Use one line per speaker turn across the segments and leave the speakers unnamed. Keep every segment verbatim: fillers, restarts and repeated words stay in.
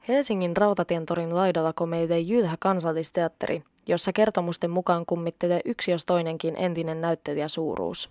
Helsingin Rautatientorin laidalla komeillee Jylhä Kansallisteatteri, jossa kertomusten mukaan kummittelee yksi jos toinenkin entinen näyttelijäsuuruus.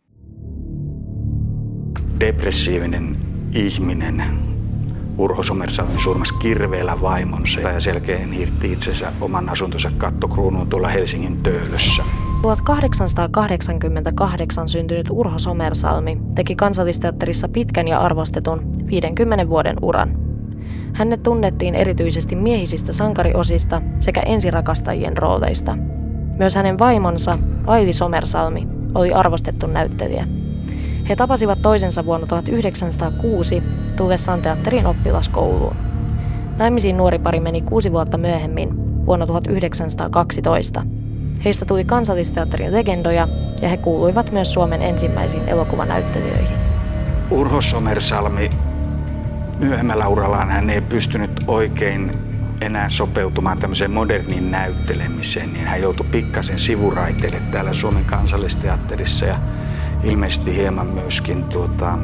Depressiivinen ihminen Urho Somersalmi surmasi kirveellä vaimonsa ja selkeän hirtti itsensä oman asuntonsa kattokruunuun tuolla Helsingin Töölössä.
tuhatkahdeksansataakahdeksankymmentäkahdeksan syntynyt Urho Somersalmi teki Kansallisteatterissa pitkän ja arvostetun viidenkymmenen vuoden uran. Hänet tunnettiin erityisesti miehisistä sankariosista sekä ensirakastajien rooleista. Myös hänen vaimonsa, Aili Somersalmi, oli arvostettu näyttelijä. He tapasivat toisensa vuonna tuhatyhdeksänsataakuusi tullessaan teatterin oppilaskouluun. Naimisiin nuori pari meni kuusi vuotta myöhemmin, vuonna tuhatyhdeksänsataakaksitoista. Heistä tuli Kansallisteatterin legendoja ja he kuuluivat myös Suomen ensimmäisiin elokuvanäyttelijöihin.
Urho Somersalmi myöhemmällä urallaan hän ei pystynyt oikein enää sopeutumaan tämmöiseen moderniin näyttelemiseen, niin hän joutui pikkasen sivuraiteille täällä Suomen Kansallisteatterissa ja ilmeisesti hieman myöskin tuota,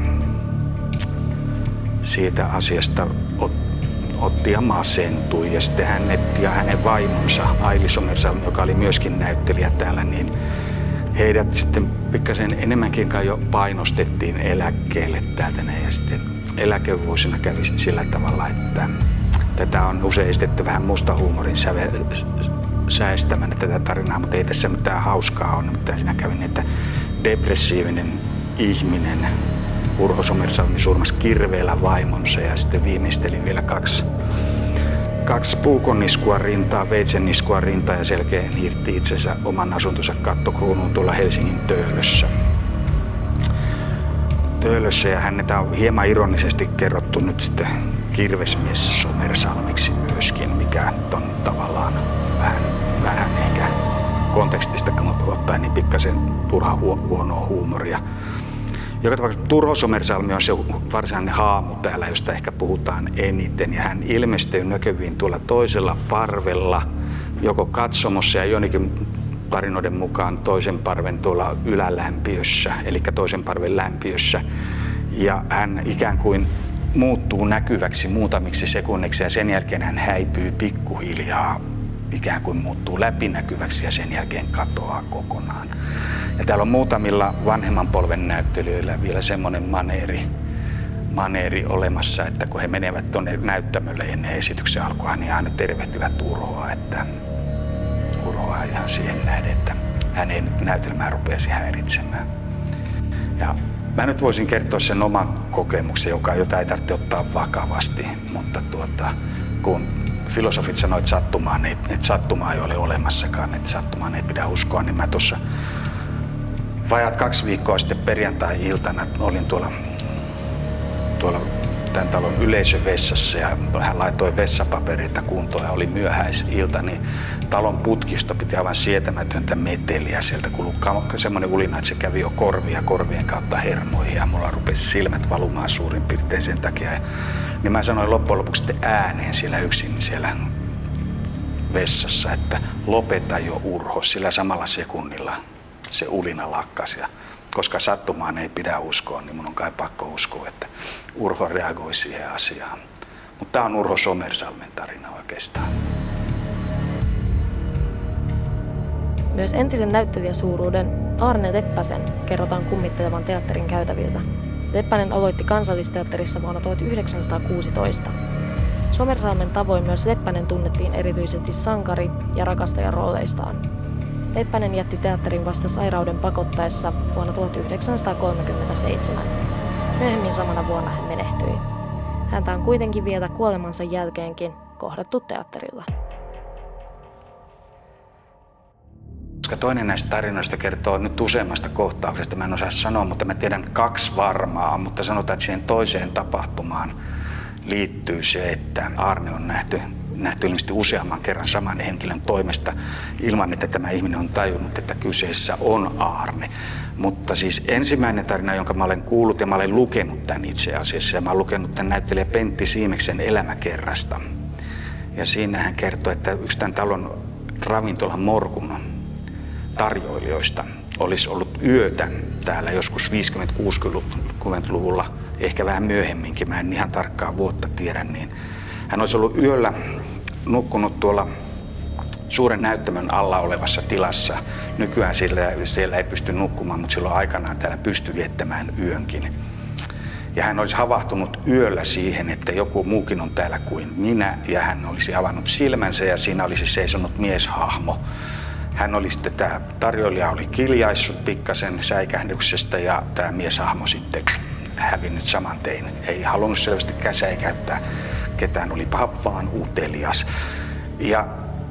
siitä asiasta ot, otti ja masentui. Ja sitten hänet ja hänen vaimonsa Aili Somersalmi, joka oli myöskin näyttelijä täällä, niin heidät sitten pikkasen enemmänkin kai jo painostettiin eläkkeelle täältä. Ja sitten eläkevuosina kävi sitten sillä tavalla, että tätä on usein esitetty vähän musta huumorin säve, säestämänä tätä tarinaa, mutta ei tässä mitään hauskaa ole. Mutta siinä kävi niin, että depressiivinen ihminen Urho Somersalmi surmasi kirveellä vaimonsa ja sitten viimeisteli vielä kaksi, kaksi puukonniskua rintaa, veitsenniskua rintaa ja selkeän hirtti itsensä oman asuntonsa kattokruunuun tuolla Helsingin Töölössä. Töölössä ja hänetä on hieman ironisesti kerrottu nyt sitten kirvesmies Somersalmiksi myöskin, mikä on tavallaan vähän, vähän ehkä kontekstista ottaen niin pikkasen turhaa huonoa huumoria. Joka tapauksessa Urho Somersalmi on se varsinainen haamu täällä, josta ehkä puhutaan eniten. Ja hän ilmestyy näkyviin tuolla toisella parvella, joko katsomossa ja jonnekin tarinoiden mukaan toisen parven tuolla ylälämpiössä, eli toisen parven lämpiössä. Ja hän ikään kuin muuttuu näkyväksi muutamiksi sekunniksi ja sen jälkeen hän häipyy pikkuhiljaa, ikään kuin muuttuu läpinäkyväksi ja sen jälkeen katoaa kokonaan. Ja täällä on muutamilla vanhemman polven näyttelijöillä vielä semmoinen maneeri, maneeri olemassa, että kun he menevät tuonne näyttämölle ennen esityksen alkua, niin aina tervehtivät Urhoa, että Urhoa ihan siihen nähden, että hän ei nyt näytelmää rupeasi häiritsemään. Ja mä nyt voisin kertoa sen oman kokemuksen, joka jota ei tarvitse ottaa vakavasti, mutta tuota, kun filosofit sanoivat, että sattumaan ei, että sattumaa ei ole olemassakaan, että sattumaan ei pidä uskoa, niin mä tuossa vajaat kaksi viikkoa sitten perjantai-iltana olin tuolla, tuolla tämän talon yleisövessassa ja hän laitoi vessapapereita kuntoon ja oli myöhäisilta, niin talon putkisto piti aivan sietämätöntä meteliä. Sieltä kuului semmoinen ulina, että se kävi jo korvia korvien kautta hermoihin ja mulla rupesi silmät valumaan suurin piirtein sen takia. Niin mä sanoin loppujen lopuksi ääneen siellä yksin siellä vessassa, että lopeta jo Urho, sillä samalla sekunnilla se ulina lakkasi. Ja koska sattumaan ei pidä uskoa, niin mun on kai pakko uskoa, että Urho reagoi siihen asiaan. Mutta tää on Urho Somersalmen tarina oikeastaan.
Myös entisen näyttelijäsuuruuden Aarne Leppäsen kerrotaan kummittelevan teatterin käytäviltä. Leppänen aloitti Kansallisteatterissa vuonna tuhatyhdeksänsataakuusitoista. Somersalmen tavoin myös Leppänen tunnettiin erityisesti sankari- ja rakastajan rooleistaan. Leppänen jätti teatterin vasta sairauden pakottaessa vuonna tuhatyhdeksänsataakolmekymmentäseitsemän. Myöhemmin samana vuonna hän menehtyi. Häntä on kuitenkin vielä kuolemansa jälkeenkin kohdattu teatterilla.
Koska toinen näistä tarinoista kertoo nyt useammasta kohtauksesta, mä en osaa sanoa, mutta mä tiedän kaksi varmaa, mutta sanotaan, että siihen toiseen tapahtumaan liittyy se, että Aarne on nähty nähty ilmeisesti useamman kerran saman henkilön toimesta ilman, että tämä ihminen on tajunnut, että kyseessä on Aarne. Mutta siis ensimmäinen tarina, jonka mä olen kuullut ja mä olen lukenut tämän itse asiassa, ja mä olen lukenut tämän näyttelijä Pentti Siimeksen elämäkerrasta. Ja siinä hän kertoi, että yksi tämän talon ravintolan Morkun tarjoilijoista olisi ollut yötä täällä joskus viisikymmentä-kuusikymmentäluvulla, ehkä vähän myöhemminkin, mä en ihan tarkkaa vuotta tiedä, niin Hän olisi ollut yöllä nukkunut tuolla suuren näyttämön alla olevassa tilassa. Nykyään siellä, siellä ei pysty nukkumaan, mutta silloin aikanaan täällä pystyi viettämään yönkin. Ja hän olisi havahtunut yöllä siihen, että joku muukin on täällä kuin minä, ja hän olisi avannut silmänsä ja siinä olisi seisonut mieshahmo. Hän oli sitten, tämä tarjoilija oli kiljaissut pikkasen säikähdyksestä ja tämä mieshahmo sitten hävinnyt saman tein. Ei halunnut selvästikään säikäyttää ketään, oli vaan utelias. Ja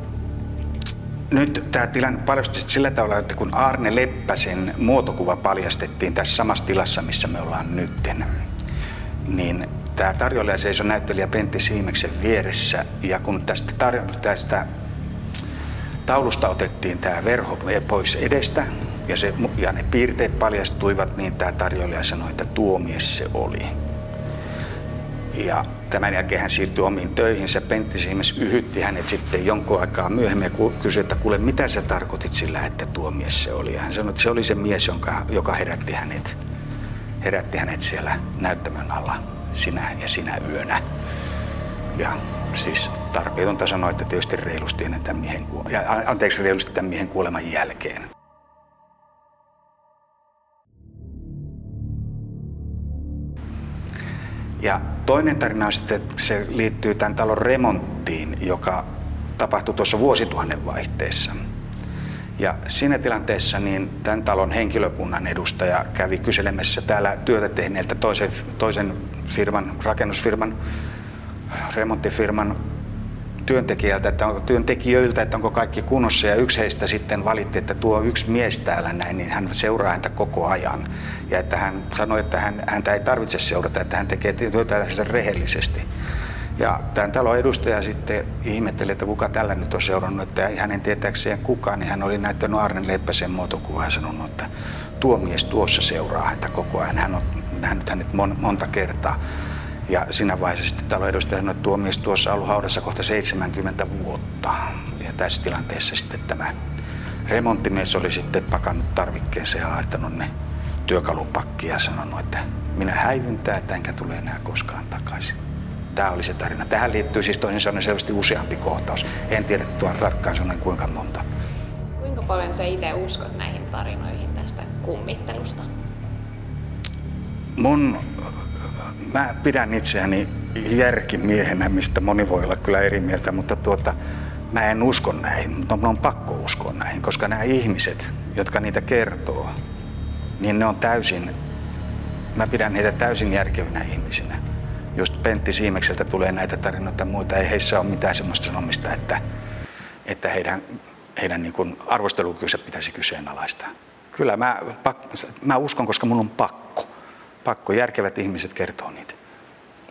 nyt tämä tilanne paljastui sillä tavalla, että kun Aarne Leppäsen muotokuva paljastettiin tässä samassa tilassa, missä me ollaan nytten, niin tämä tarjoilija seisoi näyttelijä Pentti Siimeksen vieressä, ja kun tästä, tarjo- tästä taulusta otettiin tämä verho pois edestä, ja, se, ja ne piirteet paljastuivat, niin tämä tarjoilija sanoi, että tuo mies se oli. Ja tämän jälkeen hän siirtyi omiin töihinsä. Pentti Siimes yhytti hänet sitten jonkun aikaa myöhemmin ja kysyi, että kuule, mitä sä tarkoitit sillä, että tuo mies se oli. Ja hän sanoi, että se oli se mies, jonka, joka herätti hänet, herätti hänet siellä näyttämön alla sinä ja sinä yönä. Ja siis tarpeetonta sanoa, että tietysti reilusti ennen tämän miehen, ja anteeksi reilusti tämän miehen kuoleman jälkeen. Ja toinen tarina on sitten, se liittyy tämän talon remonttiin, joka tapahtui tuossa vuosituhannen vaihteessa. Ja siinä tilanteessa niin tämän talon henkilökunnan edustaja kävi kyselemässä täällä työtä tehneiltä toisen, toisen firman, rakennusfirman, remonttifirman työntekijältä, että onko, työntekijöiltä, että onko kaikki kunnossa, ja yksi heistä sitten valitti, että tuo yksi mies täällä näin, niin hän seuraa häntä koko ajan. Ja että hän sanoi, että hän, häntä ei tarvitse seurata, että hän tekee työtä rehellisesti. Ja tämän talon edustaja sitten ihmetteli, että kuka tällä nyt on seurannut, että hänen tietääkseen kukaan, niin hän oli näyttänyt Aarne Leppäsen muotokuvaa ja sanonut, että tuo mies tuossa seuraa häntä koko ajan, hän on nähnyt hänet monta kertaa. Ja siinä vaiheessa sitten talon edustaja sanoi, että tuo mies tuossa on ollut haudassa kohta seitsemänkymmentä vuotta. Ja tässä tilanteessa sitten tämä remonttimies oli sitten pakannut tarvikkeensa ja laittanut ne työkalupakkiin ja sanonut, että minä häivyn täältä enkä tule enää koskaan takaisin. Tämä oli se tarina. Tähän liittyy siis toisin sanoen selvästi useampi kohtaus. En tiedä tuon tarkkaan sanoen kuinka monta.
Kuinka paljon sä itse uskot näihin tarinoihin tästä kummittelusta?
Mun, mä pidän itseäni järkimiehenä, mistä moni voi olla kyllä eri mieltä, mutta tuota, mä en usko näihin, mutta mun on pakko uskoa näihin, koska nämä ihmiset, jotka niitä kertoo, niin ne on täysin, mä pidän heitä täysin järkevinä ihmisinä. Just Pentti Siimekseltä tulee näitä tarinoita ja muita, ei heissä ole mitään semmoista sanomista, että, että heidän, heidän niin kuin arvostelukykynsä pitäisi kyseenalaistaa. Kyllä mä, mä uskon, koska mun on pakko. Pakko. Järkevät ihmiset kertoo niin.